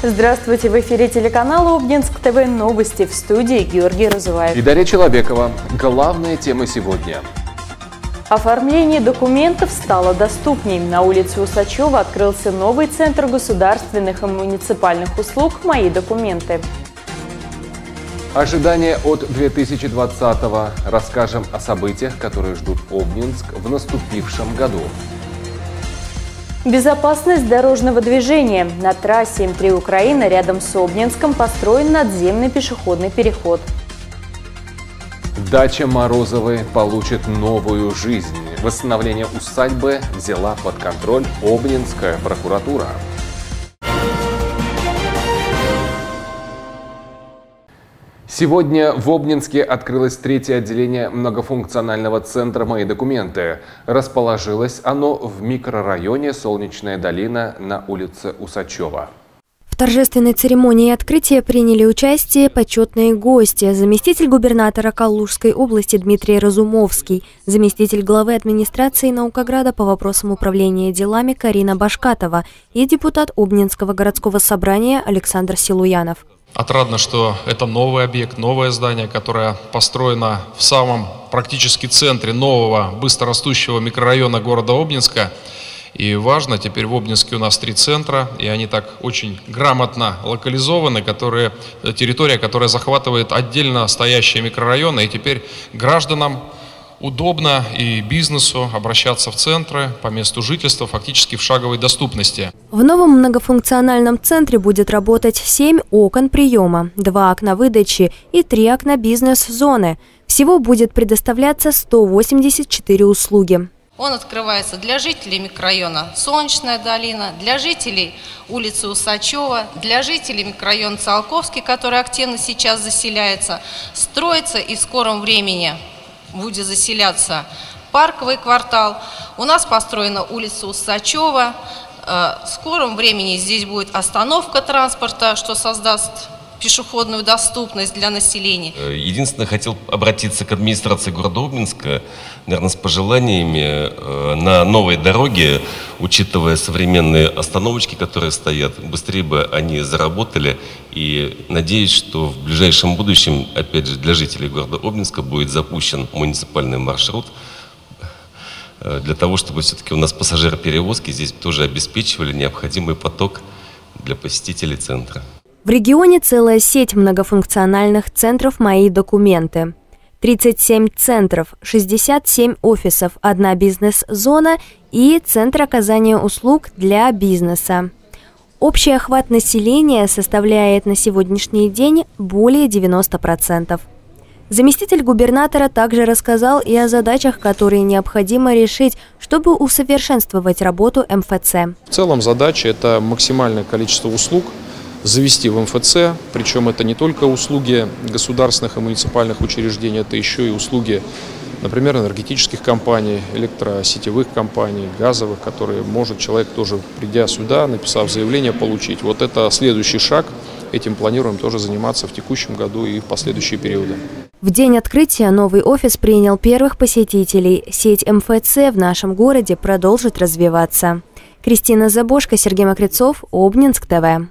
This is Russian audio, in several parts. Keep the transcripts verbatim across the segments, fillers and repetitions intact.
Здравствуйте, в эфире телеканала Обнинск ТВ новости, в студии Георгий Розуваев и Дарья Челобекова. Главные темы сегодня. Оформление документов стало доступней. На улице Усачева открылся новый центр государственных и муниципальных услуг «Мои документы». Ожидания от две тысячи двадцатого. Расскажем о событиях, которые ждут Обнинск в наступившем году. Безопасность дорожного движения. На трассе М три Украина рядом с Обнинском построен надземный пешеходный переход. Дача Морозовой получит новую жизнь. Восстановление усадьбы взяла под контроль Обнинская прокуратура. Сегодня в Обнинске открылось третье отделение многофункционального центра «Мои документы». Расположилось оно в микрорайоне Солнечная долина на улице Усачева. В торжественной церемонии открытия приняли участие почетные гости: заместитель губернатора Калужской области Дмитрий Разумовский, заместитель главы администрации Наукограда по вопросам управления делами Карина Башкатова и депутат Обнинского городского собрания Александр Силуянов. Отрадно, что это новый объект, новое здание, которое построено в самом практически центре нового быстрорастущего микрорайона города Обнинска. И важно, теперь в Обнинске у нас три центра, и они так очень грамотно локализованы, которые, территория, которая захватывает отдельно стоящие микрорайоны, и теперь гражданам удобно и бизнесу обращаться в центры по месту жительства фактически в шаговой доступности. В новом многофункциональном центре будет работать семь окон приема, два окна выдачи и три окна бизнес-зоны. Всего будет предоставляться сто восемьдесят четыре услуги. Он открывается для жителей микрорайона Солнечная долина, для жителей улицы Усачева, для жителей микрорайона Циолковский, который активно сейчас заселяется, строится и в скором времени будет заселяться парковый квартал. У нас построена улица Усачева. В скором времени здесь будет остановка транспорта, что создаст пешеходную доступность для населения. Единственное, хотел обратиться к администрации города Обнинска, наверное, с пожеланиями на новой дороге, учитывая современные остановочки, которые стоят, быстрее бы они заработали. И надеюсь, что в ближайшем будущем, опять же, для жителей города Обнинска будет запущен муниципальный маршрут для того, чтобы все-таки у нас пассажироперевозки здесь тоже обеспечивали необходимый поток для посетителей центра. В регионе целая сеть многофункциональных центров «Мои документы». тридцать семь центров, шестьдесят семь офисов, одна бизнес-зона и центр оказания услуг для бизнеса. Общий охват населения составляет на сегодняшний день более девяноста процентов. Заместитель губернатора также рассказал и о задачах, которые необходимо решить, чтобы усовершенствовать работу эм эф цэ. В целом задача – это максимальное количество услуг завести в эм эф цэ, причем это не только услуги государственных и муниципальных учреждений, это еще и услуги, например, энергетических компаний, электросетевых компаний, газовых, которые может человек тоже, придя сюда, написав заявление, получить. Вот это следующий шаг, этим планируем тоже заниматься в текущем году и в последующие периоды. В день открытия новый офис принял первых посетителей. Сеть эм эф цэ в нашем городе продолжит развиваться. Кристина Забошко, Сергей Мокрецов, Обнинск ТВ.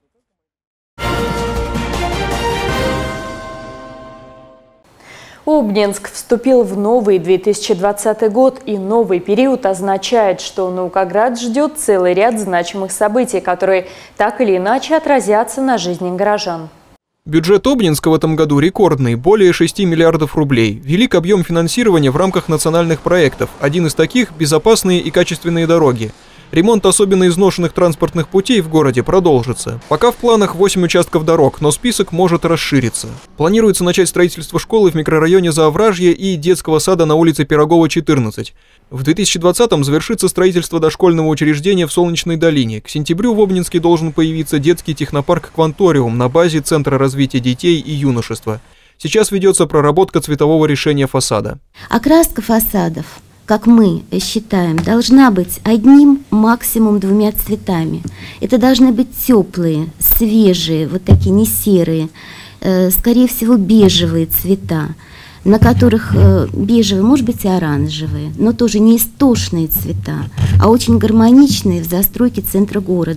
Обнинск вступил в новый две тысячи двадцатый год, и новый период означает, что Наукоград ждет целый ряд значимых событий, которые так или иначе отразятся на жизни горожан. Бюджет Обнинска в этом году рекордный – более шести миллиардов рублей. Велик объем финансирования в рамках национальных проектов. Один из таких – безопасные и качественные дороги. Ремонт особенно изношенных транспортных путей в городе продолжится. Пока в планах восемь участков дорог, но список может расшириться. Планируется начать строительство школы в микрорайоне Заовражье и детского сада на улице Пирогова, четырнадцать. В две тысячи двадцатом завершится строительство дошкольного учреждения в Солнечной долине. К сентябрю в Обнинске должен появиться детский технопарк «Кванториум» на базе Центра развития детей и юношества. Сейчас ведется проработка цветового решения фасада. Окраска фасадов, как мы считаем, должна быть одним, максимум двумя цветами. Это должны быть теплые, свежие, вот такие не серые, э, скорее всего бежевые цвета, на которых э, бежевые, может быть и оранжевые, но тоже не истошные цвета, а очень гармоничные в застройке центра города.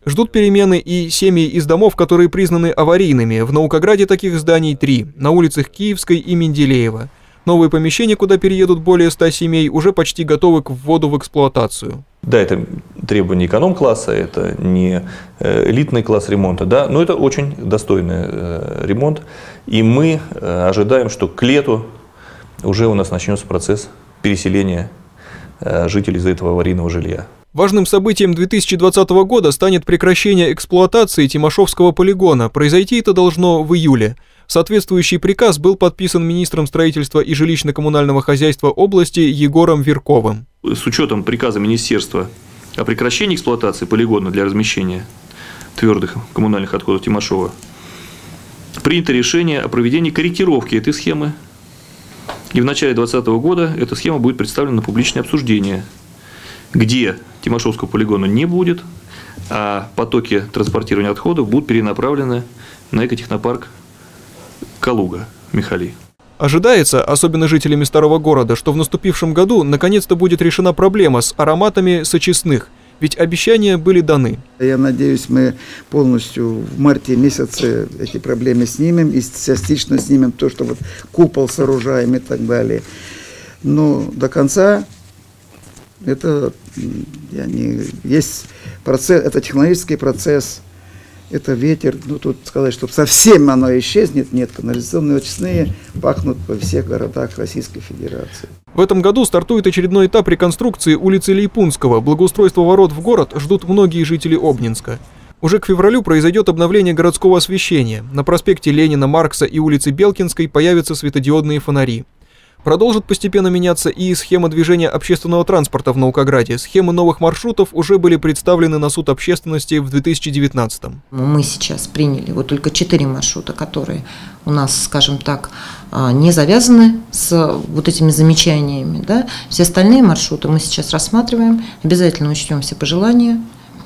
Ждут перемены и семьи из домов, которые признаны аварийными. В Наукограде таких зданий три, на улицах Киевской и Менделеева. Новые помещения, куда переедут более ста семей, уже почти готовы к вводу в эксплуатацию. Да, это требования эконом-класса, это не элитный класс ремонта, да, но это очень достойный ремонт. И мы ожидаем, что к лету уже у нас начнется процесс переселения жителей из этого аварийного жилья. Важным событием две тысячи двадцатого года станет прекращение эксплуатации Тимошовского полигона. Произойти это должно в июле. Соответствующий приказ был подписан министром строительства и жилищно-коммунального хозяйства области Егором Верковым. С учетом приказа министерства о прекращении эксплуатации полигона для размещения твердых коммунальных отходов Тимошова принято решение о проведении корректировки этой схемы. И в начале две тысячи двадцатого года эта схема будет представлена на публичное обсуждение, где Тимошовского полигона не будет, а потоки транспортирования отходов будут перенаправлены на экотехнопарк Калуга-Михали. Ожидается, особенно жителями Старого города, что в наступившем году наконец-то будет решена проблема с ароматами сочисных, ведь обещания были даны. Я надеюсь, мы полностью в марте месяце эти проблемы снимем и частично снимем то, что вот купол сооружаем и так далее. Но до конца это я не, есть процесс, это технологический процесс. Это ветер, ну тут сказать, чтобы совсем оно исчезнет, нет, канализационные очистные пахнут во всех городах Российской Федерации. В этом году стартует очередной этап реконструкции улицы Лейпунского. Благоустройство ворот в город ждут многие жители Обнинска. Уже к февралю произойдет обновление городского освещения. На проспекте Ленина, Маркса и улице Белкинской появятся светодиодные фонари. Продолжит постепенно меняться и схема движения общественного транспорта в Наукограде. Схемы новых маршрутов уже были представлены на суд общественности в две тысячи девятнадцатом. Мы сейчас приняли вот только четыре маршрута, которые у нас, скажем так, не завязаны с вот этими замечаниями. Да? Все остальные маршруты мы сейчас рассматриваем, обязательно учтем все пожелания.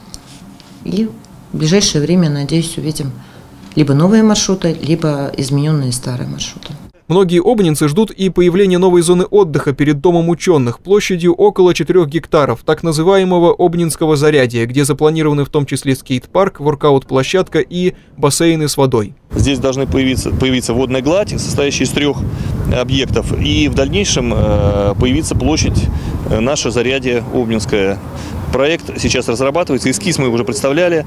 И в ближайшее время, надеюсь, увидим либо новые маршруты, либо измененные старые маршруты. Многие обнинцы ждут и появления новой зоны отдыха перед Домом ученых площадью около четырёх гектаров, так называемого Обнинского зарядья, где запланированы в том числе скейт-парк, воркаут-площадка и бассейны с водой. Здесь должны появиться, появиться водная гладь, состоящая из трех объектов, и в дальнейшем появится площадь наша Зарядье Обнинская. Проект сейчас разрабатывается, эскиз мы уже представляли.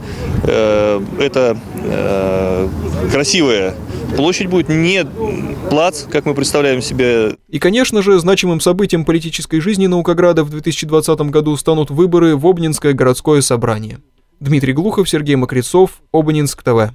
Это красивая площадь будет, не плац, как мы представляем себе. И, конечно же, значимым событием политической жизни Наукограда в две тысячи двадцатом году станут выборы в Обнинское городское собрание. Дмитрий Глухов, Сергей Мокрецов, Обнинск ТВ.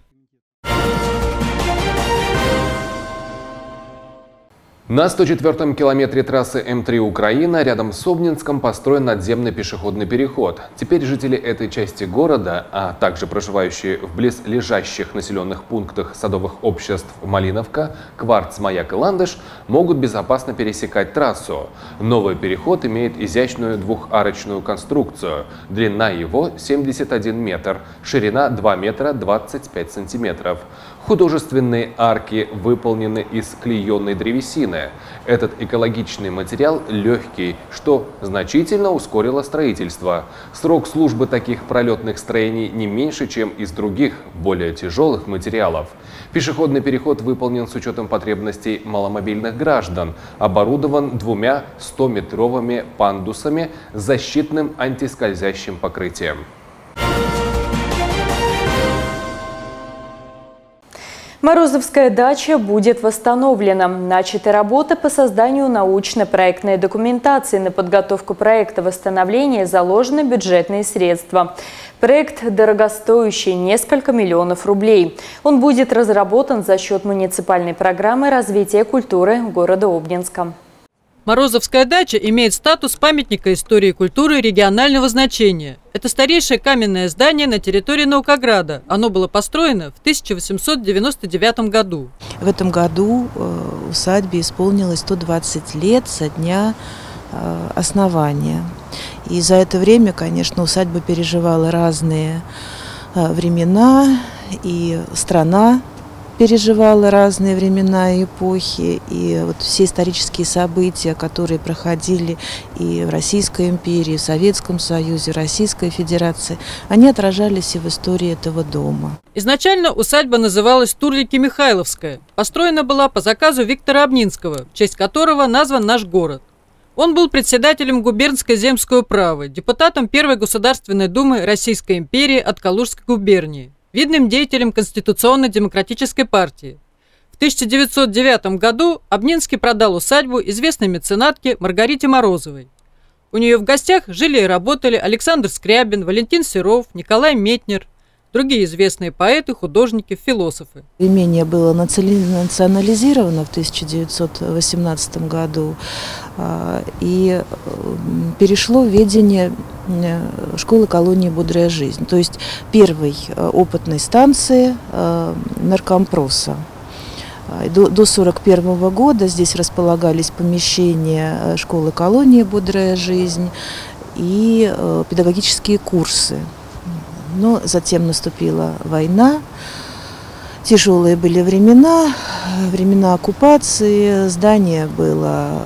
На сто четвёртом километре трассы М три Украина рядом с Обнинском построен надземный пешеходный переход. Теперь жители этой части города, а также проживающие в близлежащих населенных пунктах садовых обществ Малиновка, Кварц, Маяк и Ландыш могут безопасно пересекать трассу. Новый переход имеет изящную двухарочную конструкцию. Длина его семьдесят один метр, ширина два метра двадцать пять сантиметров. Художественные арки выполнены из клееной древесины. Этот экологичный материал легкий, что значительно ускорило строительство. Срок службы таких пролетных строений не меньше, чем из других, более тяжелых материалов. Пешеходный переход выполнен с учетом потребностей маломобильных граждан, оборудован двумя стометровыми пандусами с защитным антискользящим покрытием. Морозовская дача будет восстановлена. Начаты работы по созданию научно-проектной документации. На подготовку проекта восстановления заложены бюджетные средства. Проект дорогостоящий – несколько миллионов рублей. Он будет разработан за счет муниципальной программы развития культуры города Обнинска. Морозовская дача имеет статус памятника истории и культуры регионального значения. Это старейшее каменное здание на территории Наукограда. Оно было построено в тысяча восемьсот девяносто девятом году. В этом году усадьбе исполнилось сто двадцать лет со дня основания. И за это время, конечно, усадьба переживала разные времена, и страна переживала разные времена и эпохи, и вот все исторические события, которые проходили и в Российской империи, в Советском Союзе, в Российской Федерации, они отражались и в истории этого дома. Изначально усадьба называлась Турлики-Михайловская. Построена была по заказу Виктора Обнинского, в честь которого назван наш город. Он был председателем губернской земской управы, депутатом Первой Государственной Думы Российской империи от Калужской губернии, видным деятелем Конституционно-демократической партии. В тысяча девятьсот девятом году Обнинский продал усадьбу известной меценатке Маргарите Морозовой. У нее в гостях жили и работали Александр Скрябин, Валентин Серов, Николай Метнер, другие известные поэты, художники, философы. Имение было национализировано в тысяча девятьсот восемнадцатом году и перешло в ведение школы-колонии «Бодрая жизнь», то есть первой опытной станции наркомпроса. До сорок первого года здесь располагались помещения школы-колонии «Бодрая жизнь» и педагогические курсы. Но затем наступила война, тяжелые были времена, времена оккупации, здание было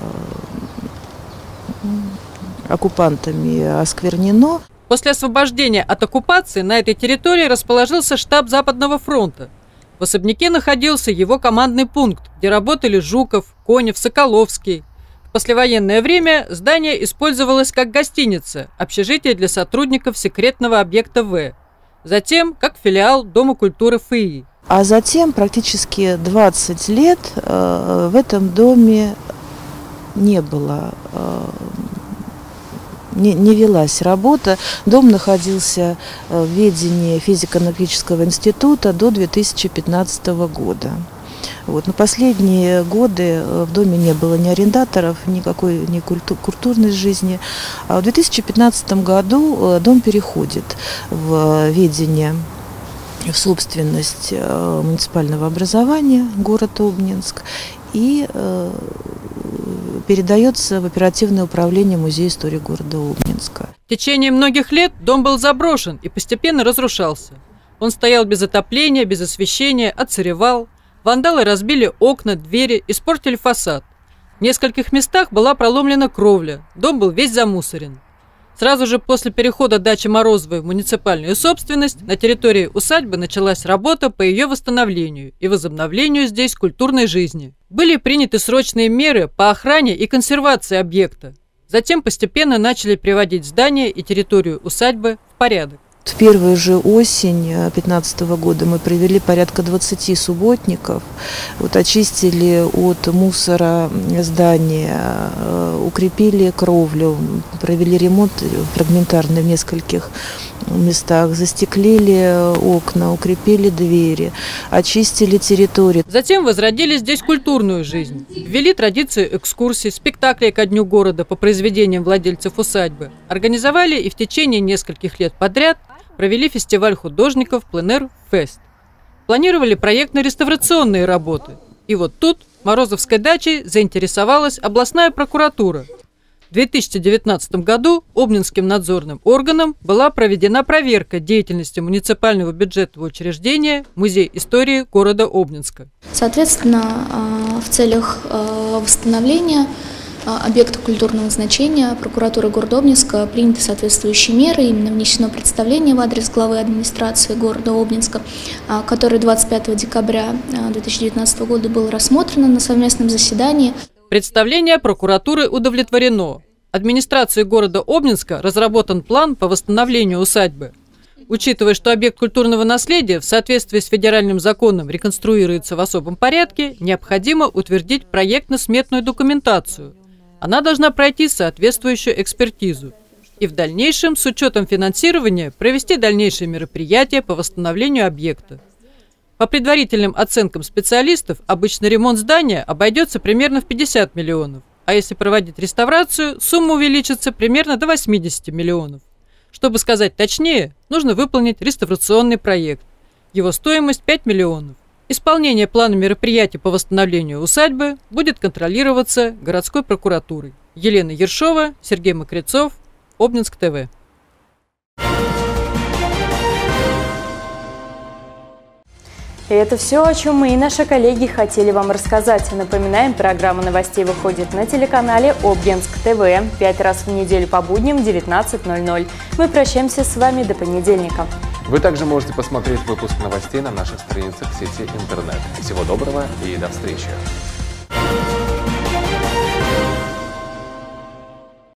оккупантами осквернено. После освобождения от оккупации на этой территории расположился штаб Западного фронта. В особняке находился его командный пункт, где работали Жуков, Конев, Соколовский. В послевоенное время здание использовалось как гостиница, общежитие для сотрудников секретного объекта В. Затем как филиал Дома культуры ФИИ. А затем практически двадцать лет э, в этом доме не было, э, не, не велась работа. Дом находился в ведении физико-аналитического института до две тысячи пятнадцатого года. Вот. Но последние годы в доме не было ни арендаторов, никакой ни культу, культурной жизни. А в две тысячи пятнадцатом году дом переходит в ведение, в собственность муниципального образования город Обнинск и э, передается в оперативное управление Музея истории города Обнинска. В течение многих лет дом был заброшен и постепенно разрушался. Он стоял без отопления, без освещения, отсыревал. Вандалы разбили окна, двери, испортили фасад. В нескольких местах была проломлена кровля, дом был весь замусорен. Сразу же после перехода дачи Морозовой в муниципальную собственность на территории усадьбы началась работа по ее восстановлению и возобновлению здесь культурной жизни. Были приняты срочные меры по охране и консервации объекта. Затем постепенно начали приводить здание и территорию усадьбы в порядок. В первую же осень две тысячи пятнадцатого года мы провели порядка двадцати субботников, вот, очистили от мусора здания, укрепили кровлю, провели ремонт фрагментарный в нескольких местах, застеклили окна, укрепили двери, очистили территорию. Затем возродили здесь культурную жизнь, ввели традицию экскурсий, спектаклей ко дню города по произведениям владельцев усадьбы, организовали и в течение нескольких лет подряд провели фестиваль художников «Пленэр-фест». Планировали проектно-реставрационные работы. И вот тут Морозовской дачей заинтересовалась областная прокуратура. В две тысячи девятнадцатом году Обнинским надзорным органом была проведена проверка деятельности муниципального бюджетного учреждения Музей истории города Обнинска. Соответственно, в целях восстановления объекта культурного значения прокуратуры города Обнинска приняты соответствующие меры. Именно внесено представление в адрес главы администрации города Обнинска, которое двадцать пятого декабря две тысячи девятнадцатого года было рассмотрено на совместном заседании. Представление прокуратуры удовлетворено. Администрацией города Обнинска разработан план по восстановлению усадьбы. Учитывая, что объект культурного наследия в соответствии с федеральным законом реконструируется в особом порядке, необходимо утвердить проектно-сметную документацию. Она должна пройти соответствующую экспертизу. И в дальнейшем, с учетом финансирования, провести дальнейшие мероприятия по восстановлению объекта. По предварительным оценкам специалистов, обычно ремонт здания обойдется примерно в пятьдесят миллионов, а если проводить реставрацию, сумма увеличится примерно до восьмидесяти миллионов. Чтобы сказать точнее, нужно выполнить реставрационный проект. Его стоимость пять миллионов. Исполнение плана мероприятий по восстановлению усадьбы будет контролироваться городской прокуратурой. Елена Ершова, Сергей Мокрецов, Обнинск ТВ. И это все, о чем мы и наши коллеги хотели вам рассказать. Напоминаем, программа новостей выходит на телеканале Обнинск ТВ пять раз в неделю по будням в девятнадцать ноль ноль. Мы прощаемся с вами до понедельника. Вы также можете посмотреть выпуск новостей на наших страницах в сети интернет. Всего доброго и до встречи.